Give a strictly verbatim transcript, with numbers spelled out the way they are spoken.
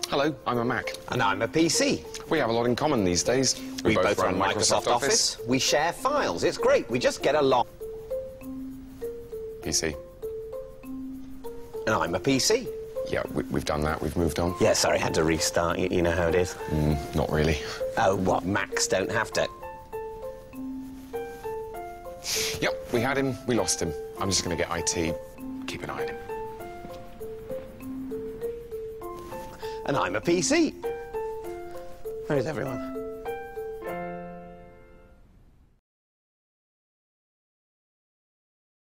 Hello, I'm a Mac. And I'm a P C. We have a lot in common these days. We, we both, both run, run Microsoft, Microsoft Office. Office. We share files. It's great. We just get along. P C. And I'm a P C. Yeah, we, we've done that. We've moved on. Yeah, sorry, had to restart. You, you know how it is. Mm, not really. Oh, what? Macs don't have to. Yep, we had him, we lost him. I'm just going to get I T. Keep an eye on him. And I'm a P C. Where is everyone?